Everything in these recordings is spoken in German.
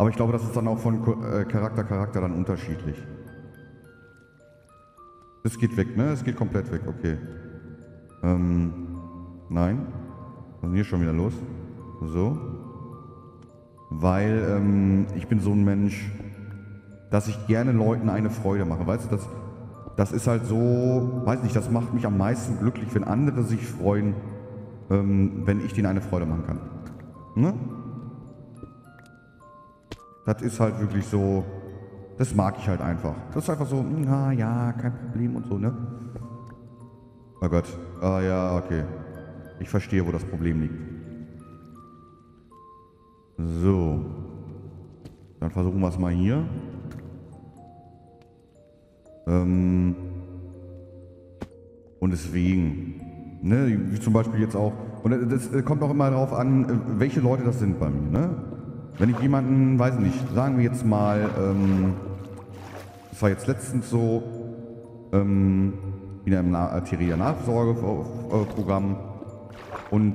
Aber ich glaube, das ist dann auch von Charakter dann unterschiedlich. Es geht weg, ne? Es geht komplett weg, okay. Nein. Was ist denn hier schon wieder los? So. Weil ich bin so ein Mensch, dass ich gerne Leuten eine Freude mache. Weißt du, das ist halt so, weiß nicht, das macht mich am meisten glücklich, wenn andere sich freuen, wenn ich denen eine Freude machen kann. Ne? Das ist halt wirklich so, das mag ich halt einfach. Das ist einfach so, ja, kein Problem und so, ne? Oh Gott, ja, okay. Ich verstehe, wo das Problem liegt. So. Dann versuchen wir es mal hier. Und deswegen, ne, wie zum Beispiel jetzt auch, und das kommt auch immer darauf an, welche Leute das sind bei mir, ne? Wenn ich jemanden, weiß nicht, sagen wir jetzt mal, das war jetzt letztens so, wieder im Arteria-Nachsorgeprogramm und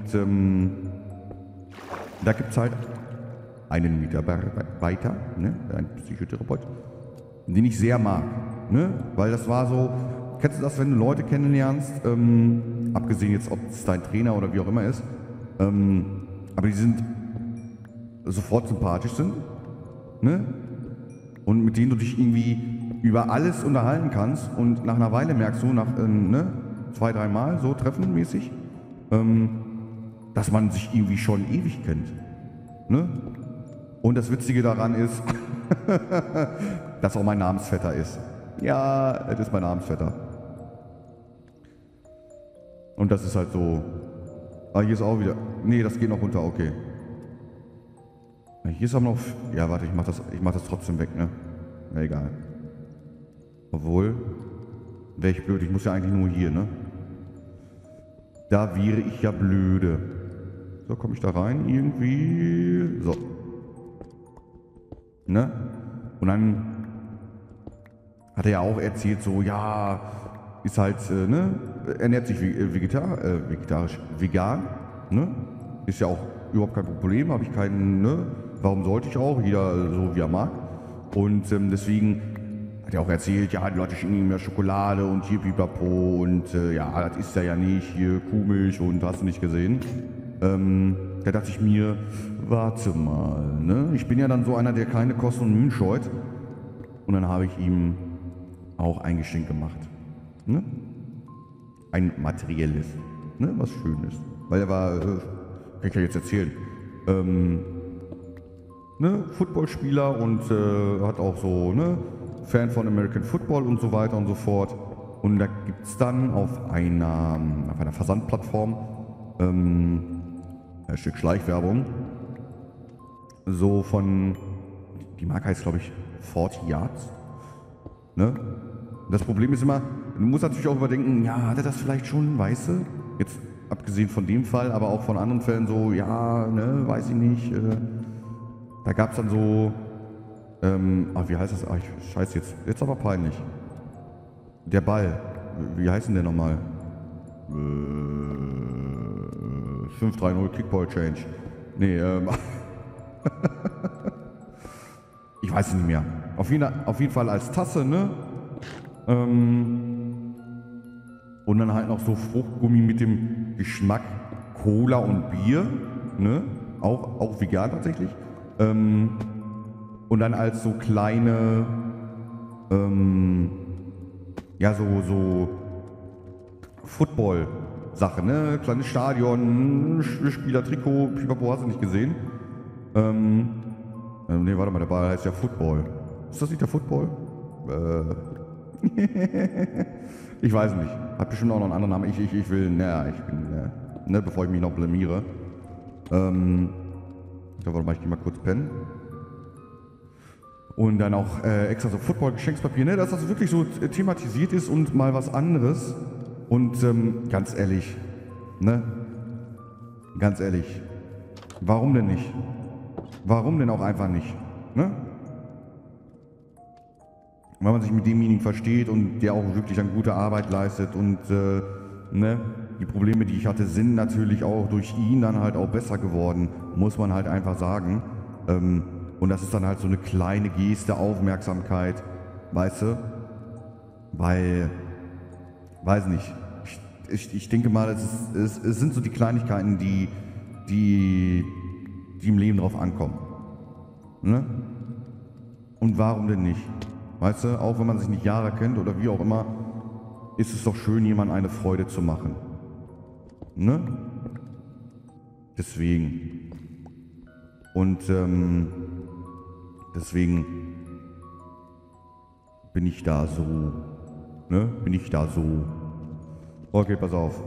da gibt es halt einen Mitarbeiter, ne, ein Psychotherapeut, den ich sehr mag, ne, weil das war so, kennst du das, wenn du Leute kennenlernst, abgesehen jetzt, ob es dein Trainer oder wie auch immer ist, aber die sind sofort sympathisch sind, ne, und mit denen du dich irgendwie über alles unterhalten kannst und nach einer Weile merkst du, nach 2-3 Mal so treffenmäßig, dass man sich irgendwie schon ewig kennt. Ne? Und das Witzige daran ist, dass auch mein Namensvetter ist. Ja, es ist mein Namensvetter. Und das ist halt so. Ah, hier ist auch wieder. Nee, das geht noch runter, okay. Hier ist aber noch. Ja, warte, ich mach das trotzdem weg, ne? Na egal. Obwohl, wäre ich blöd, ich muss ja eigentlich nur hier, ne? Da wäre ich ja blöde. So, komme ich da rein irgendwie? So. Ne? Und dann hat er ja auch erzählt, so, ja, ist halt, ne? Ernährt sich vegetarisch, vegan, ne? Ist ja auch überhaupt kein Problem, habe ich keinen, ne? Warum sollte ich auch? Jeder so, wie er mag. Und deswegen hat er auch erzählt, ja, die Leute schicken ihm ja Schokolade und hier pipapo und ja, das ist er ja nicht, hier Kuhmilch und hast du nicht gesehen. Da dachte ich mir, warte mal, ne? Ich bin ja dann so einer, der keine Kosten und Mühen scheut. Und dann habe ich ihm auch ein Geschenk gemacht. Ne? Ein materielles, ne? Was Schönes. Weil er war, kann ich ja jetzt erzählen, ne? Footballspieler und hat auch so, ne? Fan von American Football und so weiter und so fort. Und da gibt es dann auf einer Versandplattform ein Stück Schleichwerbung. So von, die Marke heißt glaube ich 40 Yards. Ne? Das Problem ist immer, du musst natürlich auch überdenken, ja, hat er das vielleicht schon, weißt du? Jetzt abgesehen von dem Fall, aber auch von anderen Fällen so, ja, ne, weiß ich nicht. Da gab es dann so, wie heißt das? Scheiße, jetzt aber peinlich. Der Ball, wie heißt denn der nochmal? 5-3-0 Kickball Change. Nee, ich weiß es nicht mehr. Auf jeden Fall als Tasse, ne? Und dann halt noch so Fruchtgummi mit dem Geschmack Cola und Bier, ne? Auch vegan tatsächlich. Und dann als so kleine, ja, so Football-Sache, ne? Kleines Stadion, Spielertrikot, pipapo, hast du nicht gesehen? Ne, warte mal, der Ball heißt ja Football. Ist das nicht der Football? Ich weiß nicht. Hat bestimmt auch noch einen anderen Namen. Ich will, naja, ich bin, ne, bevor ich mich noch blamiere. Warte mal, ich geh mal kurz pennen. Und dann auch extra so Football-Geschenkspapier, ne, dass das wirklich so thematisiert ist und mal was anderes. Und ganz ehrlich, ne, ganz ehrlich, warum denn nicht? Warum denn auch einfach nicht, ne? Weil man sich mit demjenigen versteht und der auch wirklich dann gute Arbeit leistet und ne, die Probleme, die ich hatte, sind natürlich auch durch ihn dann halt auch besser geworden, muss man halt einfach sagen. Und das ist dann halt so eine kleine Geste, Aufmerksamkeit, weißt du? Weil, weiß nicht, ich denke mal, es sind so die Kleinigkeiten, die im Leben drauf ankommen. Ne? Und warum denn nicht? Weißt du, auch wenn man sich nicht Jahre kennt oder wie auch immer, ist es doch schön, jemandem eine Freude zu machen. Ne? Deswegen. Und deswegen bin ich da so. Ne? Bin ich da so. Okay, pass auf.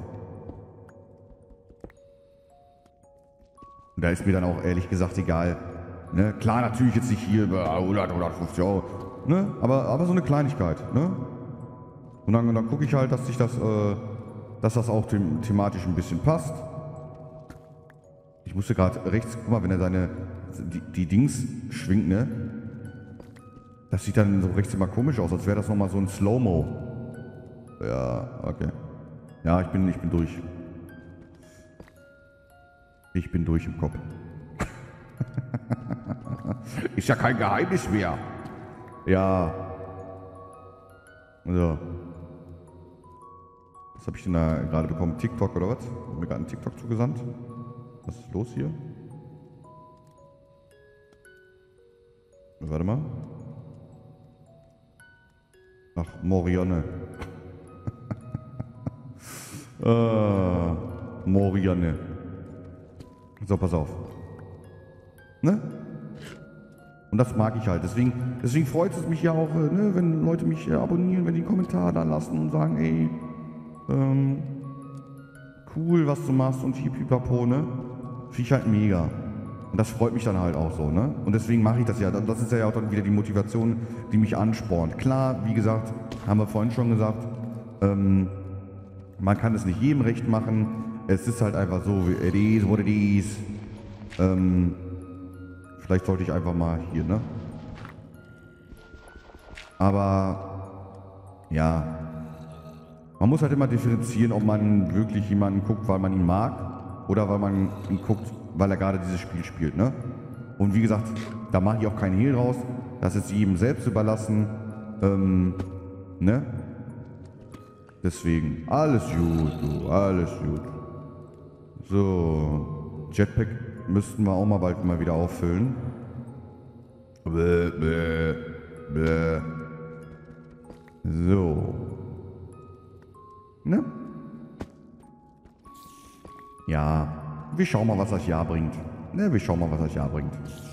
Und da ist mir dann auch ehrlich gesagt egal. Ne? Klar, natürlich jetzt nicht hier über 100, 150 Euro. Ne? Aber so eine Kleinigkeit. Ne? Und dann gucke ich halt, dass das auch thematisch ein bisschen passt. Ich musste gerade rechts, guck mal, wenn er die Dings schwingt, ne? Das sieht dann so rechts immer komisch aus, als wäre das nochmal so ein Slow-Mo. Ja, okay. Ja, ich bin durch. Ich bin durch im Kopf. Ist ja kein Geheimnis mehr. Ja. So. Was habe ich denn da gerade bekommen? TikTok oder was? Hat mir gerade einen TikTok zugesandt? Was ist los hier? Warte mal. Ach, Morianne. Morianne. So, pass auf. Ne? Und das mag ich halt. Deswegen freut es mich ja auch, ne, wenn Leute mich abonnieren, wenn die einen Kommentar da lassen und sagen, ey, cool, was du machst und pipapo, ne? Finde ich halt mega. Und das freut mich dann halt auch so, ne? Und deswegen mache ich das ja. Das ist ja auch dann wieder die Motivation, die mich anspornt. Klar, wie gesagt, haben wir vorhin schon gesagt, man kann es nicht jedem recht machen. Es ist halt einfach so, it is what it is. Vielleicht sollte ich einfach mal hier, ne? Aber, ja. Man muss halt immer differenzieren, ob man wirklich jemanden guckt, weil man ihn mag oder weil man ihn guckt, weil er gerade dieses Spiel spielt, ne? Und wie gesagt, da mache ich auch keinen Hehl raus. Das ist jedem selbst überlassen, ne? Deswegen, alles gut, du, alles gut. So, Jetpack müssten wir auch mal bald mal wieder auffüllen. Bäh, bäh, bäh. So. Ne? Ja, wir schauen mal, was das Jahr bringt. Ne, wir schauen mal, was das Jahr bringt.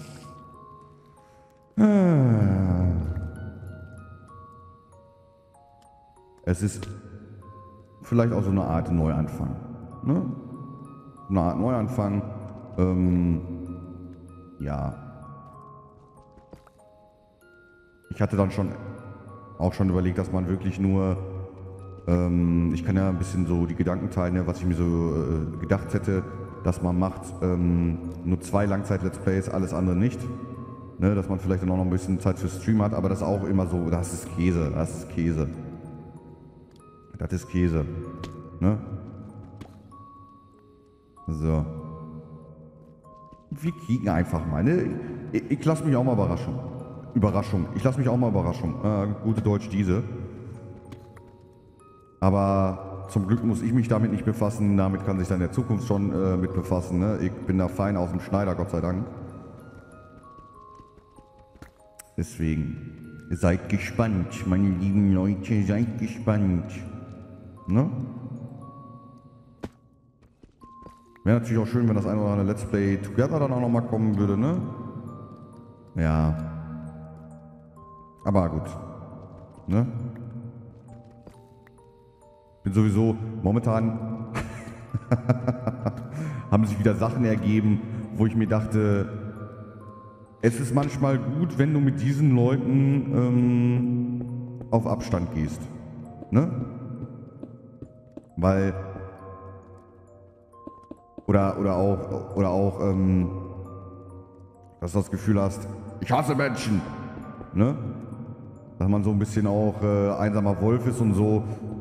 Es ist vielleicht auch so eine Art Neuanfang. Ne? Eine Art Neuanfang. Ja. Ich hatte dann auch schon überlegt, dass man wirklich nur, ich kann ja ein bisschen so die Gedanken teilen, ne, was ich mir so gedacht hätte, dass man macht, nur 2 Langzeit-Let's Plays, alles andere nicht. Ne, dass man vielleicht dann auch noch ein bisschen Zeit für Stream hat, aber das ist auch immer so, das ist Käse, das ist Käse. Das ist Käse. Ne? So. Wir kicken einfach mal. Ne? Ich lasse mich auch mal überraschen. Ich lasse mich auch mal überraschen. Gute Deutsch diese. Aber zum Glück muss ich mich damit nicht befassen. Damit kann sich dann in der Zukunft schon mit befassen. Ne? Ich bin da fein aus dem Schneider, Gott sei Dank. Deswegen, seid gespannt, meine lieben Leute, seid gespannt. Ne? Wäre natürlich auch schön, wenn das eine oder andere Let's Play Together dann auch nochmal kommen würde, ne? Ja. Aber gut. Ne? Bin sowieso, momentan haben sich wieder Sachen ergeben, wo ich mir dachte, es ist manchmal gut, wenn du mit diesen Leuten auf Abstand gehst. Ne? Weil oder auch dass du das Gefühl hast, ich hasse Menschen. Ne? Dass man so ein bisschen auch einsamer Wolf ist und so.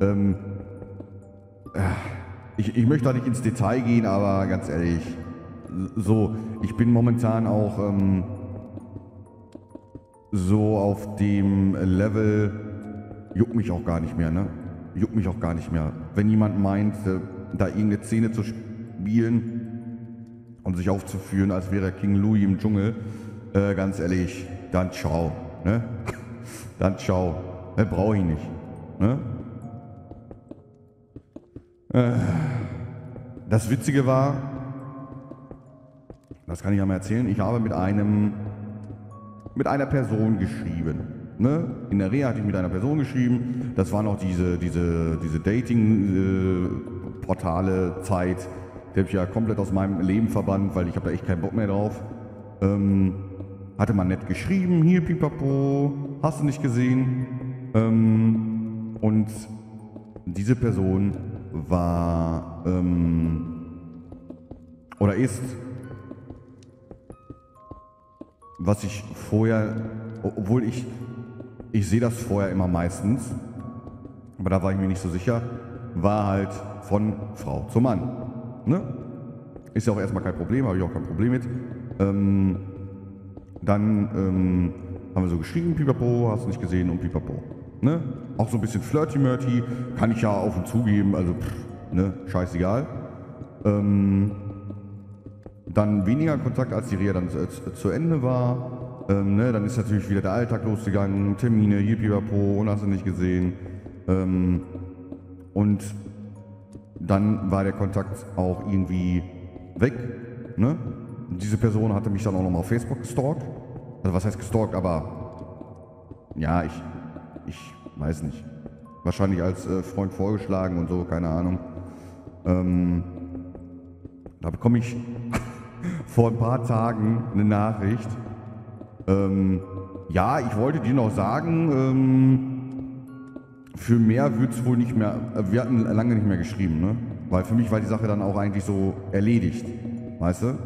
Ich möchte da nicht ins Detail gehen, aber ganz ehrlich, so, ich bin momentan auch so auf dem Level, juckt mich auch gar nicht mehr, ne? Juckt mich auch gar nicht mehr. Wenn jemand meint, da irgendeine Szene zu spielen und sich aufzuführen, als wäre King Louis im Dschungel, ganz ehrlich, dann ciao, ne? Dann ciao. Ne, brauche ich nicht, ne? Das Witzige war, das kann ich ja mal erzählen, ich habe mit einer Person geschrieben. Ne? In der Reha hatte ich mit einer Person geschrieben. Das war noch diese Dating-Portale-Zeit. Die habe ich ja komplett aus meinem Leben verbannt, weil ich habe da echt keinen Bock mehr drauf. Hatte man nett geschrieben, hier Pipapo, hast du nicht gesehen? Und diese Person war oder ist, was ich vorher, obwohl ich sehe das vorher immer meistens, aber da war ich mir nicht so sicher, war halt von Frau zu Mann. Ne? Ist ja auch erstmal kein Problem, habe ich auch kein Problem mit. Dann haben wir so geschrieben, Pipapo, hast du nicht gesehen und Pipapo. Ne? Auch so ein bisschen flirty-murty, kann ich ja auf und zugeben, also ne, scheißegal. Dann weniger Kontakt, als die Reha dann zu Ende war. Ne, dann ist natürlich wieder der Alltag losgegangen, Termine, hier Pipapo und hast du nicht gesehen. Und dann war der Kontakt auch irgendwie weg. Ne? Diese Person hatte mich dann auch nochmal auf Facebook gestalkt. Also was heißt gestalkt, aber ja, ich weiß nicht. Wahrscheinlich als Freund vorgeschlagen und so, keine Ahnung. Da bekomme ich vor ein paar Tagen eine Nachricht. Ja, ich wollte dir noch sagen, für mehr wird es wohl nicht mehr, wir hatten lange nicht mehr geschrieben, ne? Weil für mich war die Sache dann auch eigentlich so erledigt, weißt du?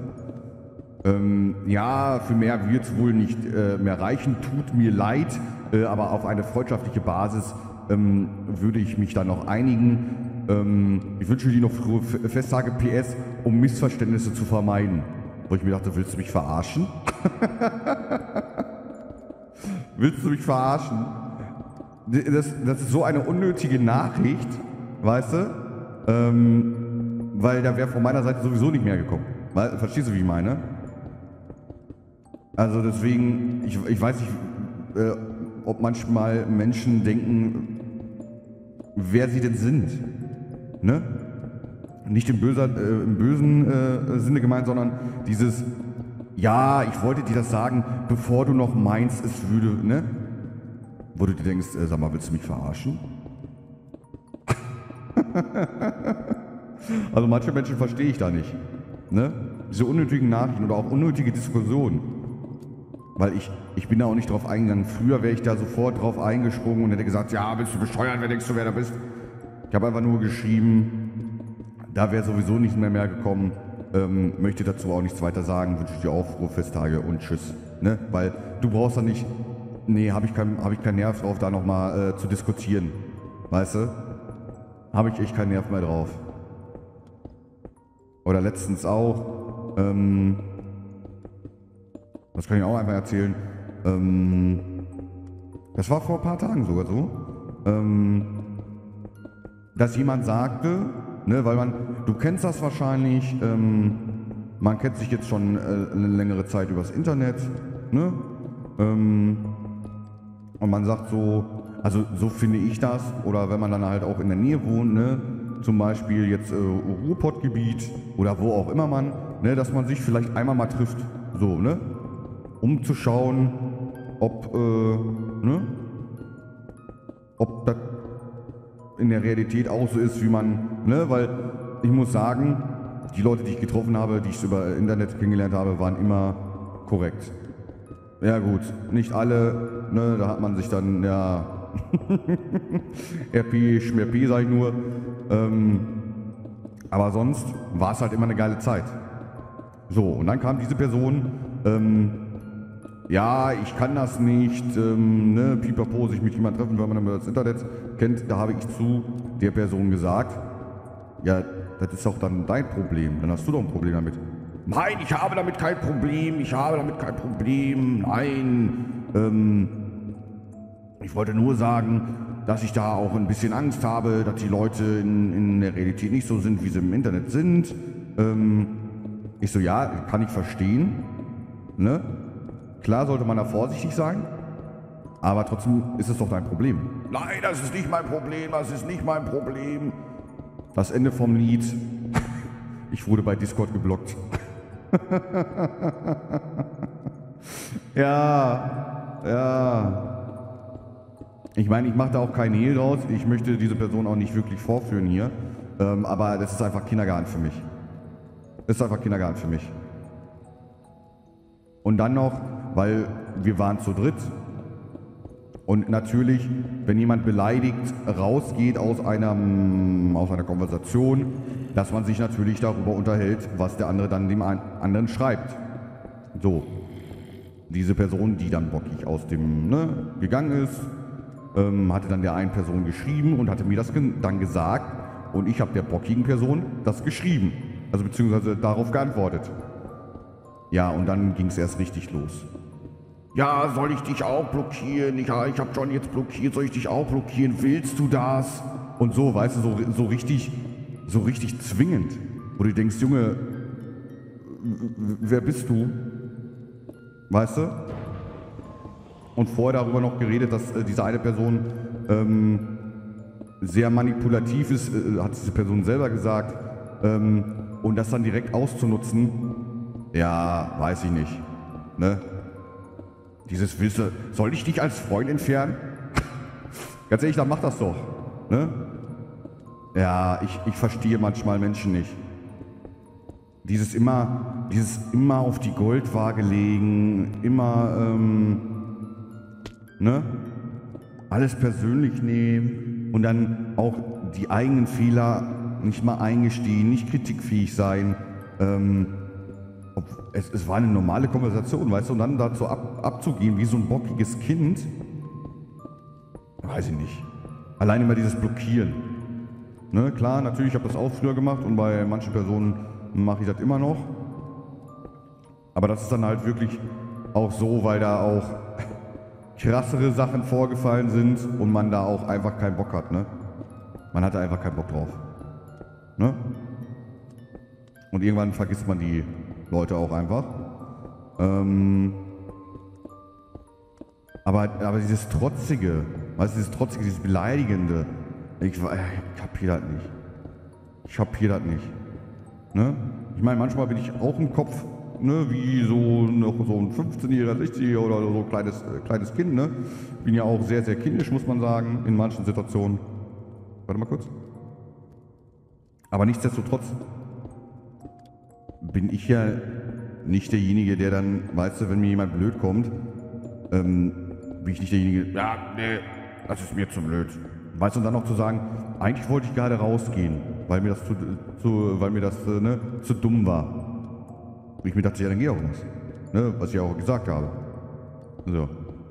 Ja, für mehr wird es wohl nicht mehr reichen, tut mir leid, aber auf eine freundschaftliche Basis würde ich mich dann noch einigen. Ich wünsche dir noch frohe Festtage, PS, um Missverständnisse zu vermeiden. Wo ich mir dachte, willst du mich verarschen? Willst du mich verarschen? Das ist so eine unnötige Nachricht, weißt du? Weil da wäre von meiner Seite sowieso nicht mehr gekommen. Verstehst du, wie ich meine? Also deswegen, ich weiß nicht, ob manchmal Menschen denken, wer sie denn sind. Ne? Nicht im bösen Sinne gemeint, sondern dieses, ja, ich wollte dir das sagen, bevor du noch meinst, es würde, ne? Wo du dir denkst, sag mal, willst du mich verarschen? Also manche Menschen verstehe ich da nicht. Ne? Diese unnötigen Nachrichten oder auch unnötige Diskussionen. Weil ich bin da auch nicht drauf eingegangen. Früher wäre ich da sofort drauf eingesprungen und hätte gesagt, ja, bist du bescheuert, wer denkst du, wer da bist? Ich habe einfach nur geschrieben, da wäre sowieso nicht mehr gekommen. Möchte dazu auch nichts weiter sagen, wünsche dir auch frohe Festtage und tschüss. Ne? Weil du brauchst da nicht, nee, habe ich keinen Nerv drauf, da nochmal zu diskutieren. Weißt du? Habe ich echt keinen Nerv mehr drauf. Oder letztens auch, das kann ich auch einfach erzählen, das war vor ein paar Tagen sogar so, dass jemand sagte, ne, weil du kennst das wahrscheinlich, man kennt sich jetzt schon eine längere Zeit übers Internet, ne, und man sagt so, also so finde ich das, oder wenn man dann halt auch in der Nähe wohnt, ne, zum Beispiel jetzt Ruhrpottgebiet oder wo auch immer man, ne, dass man sich vielleicht einmal mal trifft, so, ne, um zu schauen, ob das in der Realität auch so ist, wie man, ne, weil ich muss sagen, die Leute, die ich getroffen habe, die ich über Internet kennengelernt habe, waren immer korrekt. Ja gut, nicht alle, ne, da hat man sich dann, ja, RP, Schmerp, sag ich nur, aber sonst war es halt immer eine geile Zeit. So, und dann kam diese Person, ja, ich kann das nicht, ne, pipapo, sich mit jemandem treffen, wenn man das Internet kennt, da habe ich zu der Person gesagt, ja, das ist doch dann dein Problem, dann hast du doch ein Problem damit. Nein, ich habe damit kein Problem, ich habe damit kein Problem, nein. Ich wollte nur sagen, dass ich da auch ein bisschen Angst habe, dass die Leute in der Realität nicht so sind, wie sie im Internet sind. Ich so, ja, kann ich verstehen. Ne? Klar sollte man da vorsichtig sein, aber trotzdem ist es doch dein Problem. Nein, das ist nicht mein Problem, das ist nicht mein Problem. Das Ende vom Lied. Ich wurde bei Discord geblockt. Ja. Ich meine, ich mache da auch keinen Hehl draus. Ich möchte diese Person auch nicht wirklich vorführen hier. Aber das ist einfach Kindergarten für mich. Das ist einfach Kindergarten für mich. Und dann noch, weil wir waren zu dritt. Und natürlich, wenn jemand beleidigt rausgeht aus einer Konversation, dass man sich natürlich darüber unterhält, was der andere dann dem anderen schreibt. So. Diese Person, die dann bockig aus dem gegangen ist, hatte dann der einen Person geschrieben und hatte mir das dann gesagt. Und ich habe der bockigen Person das geschrieben. Also beziehungsweise darauf geantwortet. Ja, und dann ging es erst richtig los. Ja, soll ich dich auch blockieren? Ja, ich habe John jetzt blockiert, soll ich dich auch blockieren? Willst du das? Und so, weißt du, so richtig zwingend. Wo du denkst, Junge, wer bist du? Weißt du? Und vorher darüber noch geredet, dass diese eine Person sehr manipulativ ist, hat diese Person selber gesagt. Und das dann direkt auszunutzen, ja, weiß ich nicht. Ne? Dieses Wissen, soll ich dich als Freund entfernen? Ganz ehrlich, dann mach das doch. Ne? Ja, ich verstehe manchmal Menschen nicht. Dieses immer auf die Goldwaage legen, immer, ne? Alles persönlich nehmen und dann auch die eigenen Fehler nicht mal eingestehen, nicht kritikfähig sein. Es war eine normale Konversation, weißt du, und dann dazu abzugehen wie so ein bockiges Kind, weiß ich nicht. Allein immer dieses Blockieren. Ne, klar, natürlich, ich habe das auch früher gemacht und bei manchen Personen mache ich das immer noch. Aber das ist dann halt wirklich auch so, weil da auch krassere Sachen vorgefallen sind und man da auch einfach keinen Bock hat. Ne? Man hatte einfach keinen Bock drauf. Ne? Und irgendwann vergisst man die Leute auch einfach. Aber dieses Trotzige, weißt du, dieses Beleidigende, ich kapiere das nicht. Ne? Ich meine, manchmal bin ich auch im Kopf, ne, wie noch so ein 15-Jähriger, 16-Jähriger oder so ein kleines Kind. Ne? Bin ja auch sehr, sehr kindisch, muss man sagen, in manchen Situationen. Warte mal kurz. Aber nichtsdestotrotz bin ich ja nicht derjenige, der dann, weißt du, wenn mir jemand blöd kommt, bin ich nicht derjenige, ja, nee, das ist mir zu blöd. Weißt du, und dann noch zu sagen, eigentlich wollte ich gerade rausgehen, weil mir das zu dumm war. Und ich mir dachte, ja, dann geh auch raus. Ne, was ich auch gesagt habe. So.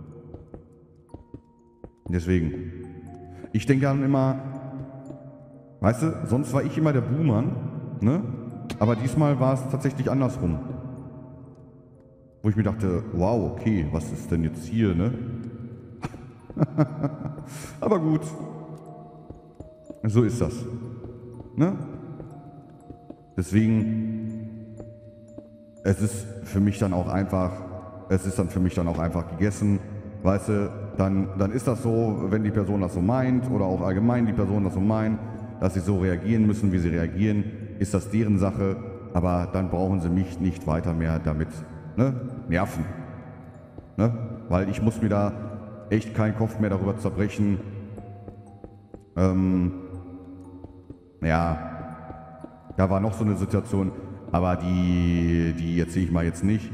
Deswegen. Ich denke dann immer, weißt du, sonst war ich immer der Buhmann, ne? Aber diesmal war es tatsächlich andersrum. Wo ich mir dachte, wow, okay, was ist denn jetzt hier, ne? Aber gut. So ist das. Ne? Deswegen, es ist für mich dann auch einfach gegessen. Weißt du, dann ist das so, wenn die Person das so meint oder auch allgemein die Person das so meint, dass sie so reagieren müssen, wie sie reagieren, ist das deren Sache, aber dann brauchen sie mich nicht weiter mehr damit nerven. Ne? Weil ich muss mir da echt keinen Kopf mehr darüber zerbrechen. Ja, da war noch so eine Situation, aber die erzähle ich mal jetzt nicht.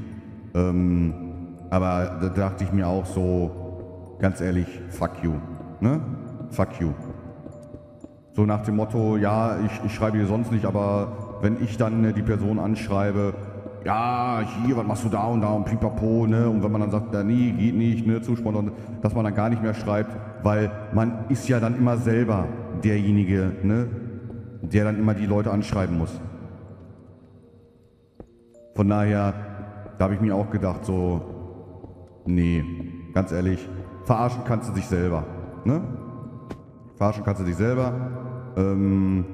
Aber da dachte ich mir auch so, ganz ehrlich, fuck you. Ne? Fuck you. So nach dem Motto, ja, ich schreibe dir sonst nicht, aber wenn ich dann die Person anschreibe, ja, hier, was machst du da und pipapo, ne? Und wenn man dann sagt, ja, nee, geht nicht, ne, Zuspannung, dass man dann gar nicht mehr schreibt, weil man ist ja dann immer selber derjenige, ne, der dann immer die Leute anschreiben muss. Von daher, da habe ich mir auch gedacht, so, nee, ganz ehrlich, verarschen kannst du dich selber, ne? Verarschen kannst du dich selber. Und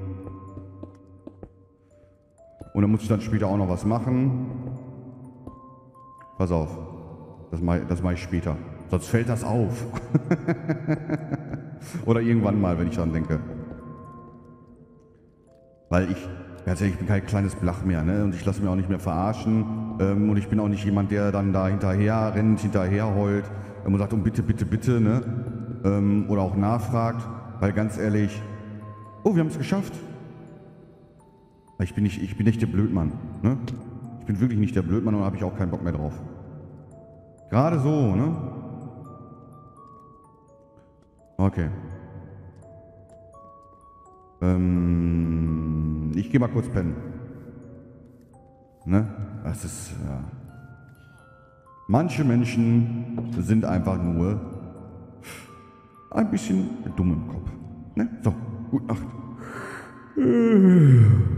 dann muss ich dann später auch noch was machen. Pass auf, das mach ich später. Sonst fällt das auf. Oder irgendwann mal, wenn ich dran denke. Weil ich, ganz ehrlich, ich bin kein kleines Blach mehr, ne? Und ich lasse mich auch nicht mehr verarschen. Und ich bin auch nicht jemand, der dann da hinterher rennt, hinterher heult und sagt, um bitte, bitte, bitte, ne? Oder auch nachfragt. Weil ganz ehrlich, oh, wir haben es geschafft. Ich bin nicht der Blödmann, ne? Ich bin wirklich nicht der Blödmann und da habe ich auch keinen Bock mehr drauf. Gerade so, ne? Okay. Ich gehe mal kurz pennen. Ne? Das ist, ja. Manche Menschen sind einfach nur ein bisschen dumm im Kopf. Ne? So, gute Nacht.